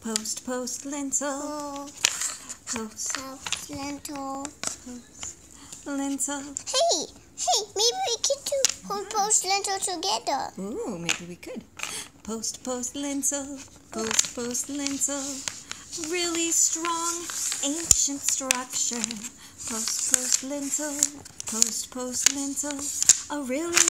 Post lintel. Post Lintel. lintel. Hey, maybe we could do post lintel together. Ooh, maybe we could. Post lintel. Post lintel. Really strong, ancient structure. Post lintel. Post lintel. A really